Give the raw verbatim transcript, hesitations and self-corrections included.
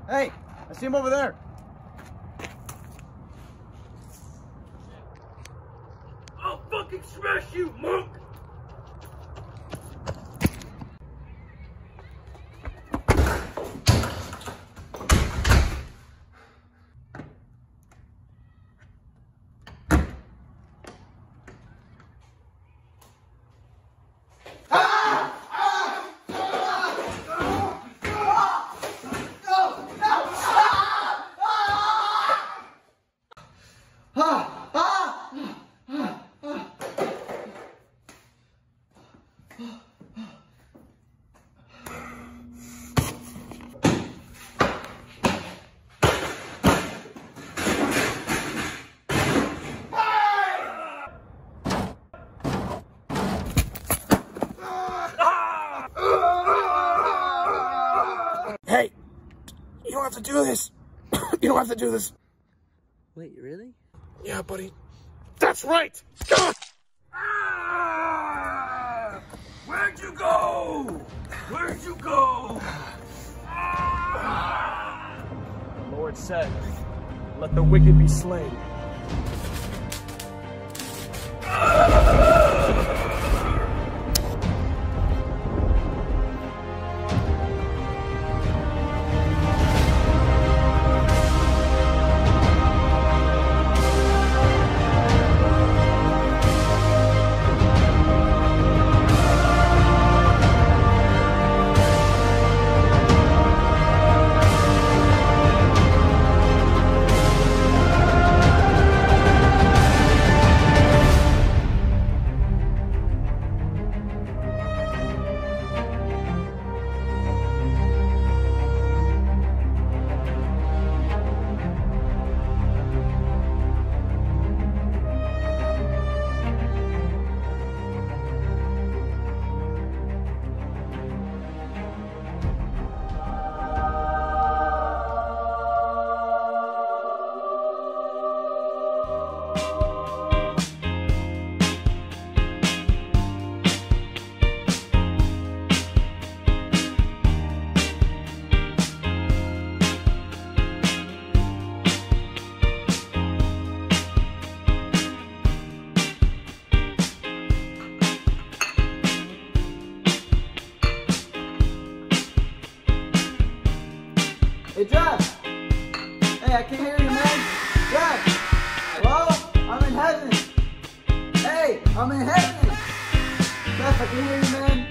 Hey, I see him over there. I'll fucking smash you, monk! Hey, you don't have to do this. You don't have to do this. Wait, really? Yeah, buddy. That's right. Ah! Where'd you go? Where'd you go? Ah! The Lord said, let the wicked be slain. Hey, Jeff! Hey, I can hear you, man! Jeff! Hello? I'm in heaven! Hey, I'm in heaven! Jeff, I can hear you, man!